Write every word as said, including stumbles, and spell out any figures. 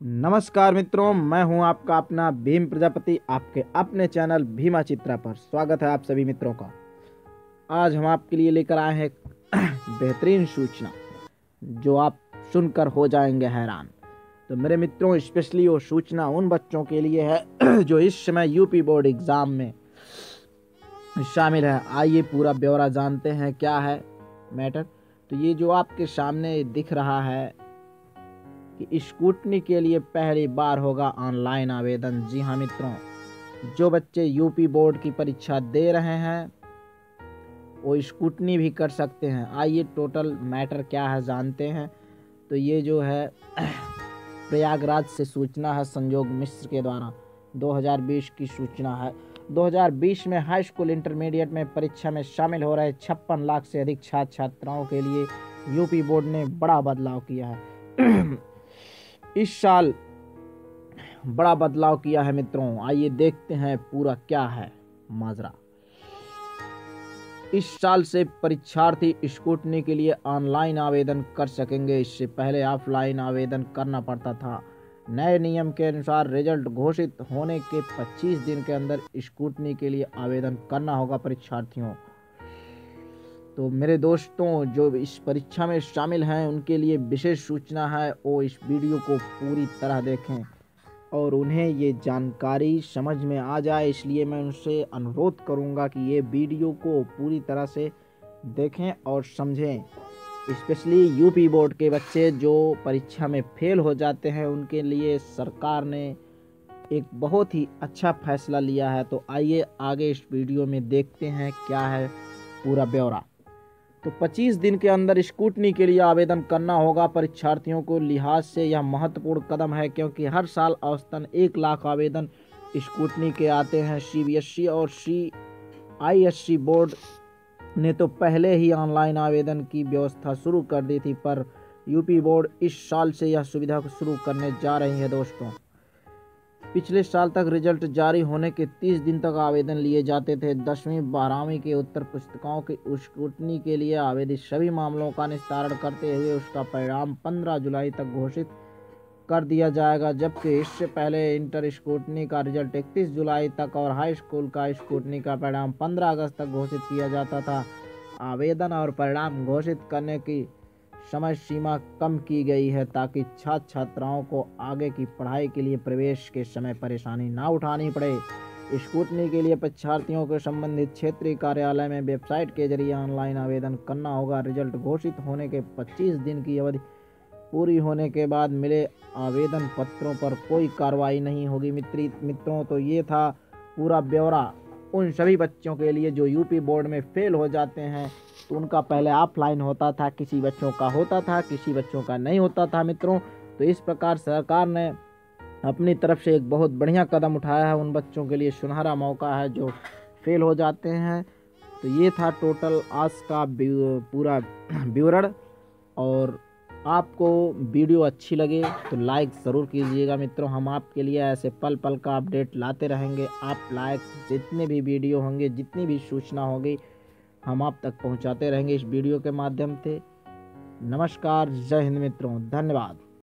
नमस्कार मित्रों, मैं हूं आपका अपना भीम प्रजापति। आपके अपने चैनल भीमा चित्रा पर स्वागत है आप सभी मित्रों का। आज हम आपके लिए लेकर आए हैं एक बेहतरीन सूचना जो आप सुनकर हो जाएंगे हैरान। तो मेरे मित्रों, स्पेशली वो सूचना उन बच्चों के लिए है जो इस समय यूपी बोर्ड एग्जाम में शामिल है। आइए पूरा ब्यौरा जानते हैं क्या है मैटर। तो ये जो आपके सामने दिख रहा है कि स्कूटनी के लिए पहली बार होगा ऑनलाइन आवेदन। जी हाँ मित्रों, जो बच्चे यूपी बोर्ड की परीक्षा दे रहे हैं वो स्कूटनी भी कर सकते हैं। आइए टोटल मैटर क्या है जानते हैं। तो ये जो है प्रयागराज से सूचना है, संजोग मिश्र के द्वारा दो हज़ार बीस की सूचना है। दो हज़ार बीस में हाई स्कूल इंटरमीडिएट में परीक्षा में शामिल हो रहे छप्पन लाख से अधिक छात्र छात्राओं के लिए यूपी बोर्ड ने बड़ा बदलाव किया है। इस साल बड़ा बदलाव किया है मित्रों। आइए देखते हैं पूरा क्या है माजरा। इस साल से परीक्षार्थी स्कूटनी के लिए ऑनलाइन आवेदन कर सकेंगे। इससे पहले ऑफलाइन आवेदन करना पड़ता था। नए नियम के अनुसार रिजल्ट घोषित होने के पच्चीस दिन के अंदर स्कूटनी के लिए आवेदन करना होगा परीक्षार्थियों। तो मेरे दोस्तों, जो इस परीक्षा में शामिल हैं उनके लिए विशेष सूचना है, वो इस वीडियो को पूरी तरह देखें और उन्हें ये जानकारी समझ में आ जाए। इसलिए मैं उनसे अनुरोध करूंगा कि ये वीडियो को पूरी तरह से देखें और समझें। स्पेशली यूपी बोर्ड के बच्चे जो परीक्षा में फेल हो जाते हैं उनके लिए सरकार ने एक बहुत ही अच्छा फैसला लिया है। तो आइए आगे इस वीडियो में देखते हैं क्या है पूरा ब्यौरा। तो पच्चीस दिन के अंदर स्कूटनी के लिए आवेदन करना होगा परीक्षार्थियों को। लिहाज से यह महत्वपूर्ण कदम है क्योंकि हर साल औसतन एक लाख आवेदन स्कूटनी के आते हैं। सीबीएसई और सीआईएससी बोर्ड ने तो पहले ही ऑनलाइन आवेदन की व्यवस्था शुरू कर दी थी, पर यूपी बोर्ड इस साल से यह सुविधा को शुरू करने जा रही है दोस्तों। पिछले साल तक रिजल्ट जारी होने के तीस दिन तक आवेदन लिए जाते थे। दसवीं बारहवीं के उत्तर पुस्तिकाओं की स्कूटनी के लिए आवेदित सभी मामलों का निस्तारण करते हुए उसका परिणाम पंद्रह जुलाई तक घोषित कर दिया जाएगा, जबकि इससे पहले इंटर स्कूटनी का रिजल्ट इकतीस जुलाई तक और हाई स्कूल का स्कूटनी का परिणाम पंद्रह अगस्त तक घोषित किया जाता था। आवेदन और परिणाम घोषित करने की समय सीमा कम की गई है ताकि छात्र छात्राओं को आगे की पढ़ाई के लिए प्रवेश के समय परेशानी ना उठानी पड़े। स्कूटनी के लिए परीक्षार्थियों को संबंधित क्षेत्रीय कार्यालय में वेबसाइट के जरिए ऑनलाइन आवेदन करना होगा। रिजल्ट घोषित होने के पच्चीस दिन की अवधि पूरी होने के बाद मिले आवेदन पत्रों पर कोई कार्रवाई नहीं होगी। मित्री मित्रों तो ये था पूरा ब्यौरा उन सभी बच्चों के लिए जो यूपी बोर्ड में फेल हो जाते हैं। तो उनका पहले ऑफलाइन होता था, किसी बच्चों का होता था, किसी बच्चों का नहीं होता था मित्रों। तो इस प्रकार सरकार ने अपनी तरफ से एक बहुत बढ़िया कदम उठाया है। उन बच्चों के लिए सुनहरा मौका है जो फेल हो जाते हैं। तो ये था टोटल आज का पूरा विवरण। और आपको वीडियो अच्छी लगे तो लाइक ज़रूर कीजिएगा मित्रों। हम आपके लिए ऐसे पल पल का अपडेट लाते रहेंगे। आप लाइक जितने भी वीडियो होंगे, जितनी भी सूचना होगी, हम आप तक पहुंचाते रहेंगे इस वीडियो के माध्यम से। नमस्कार, जय हिंद मित्रों, धन्यवाद।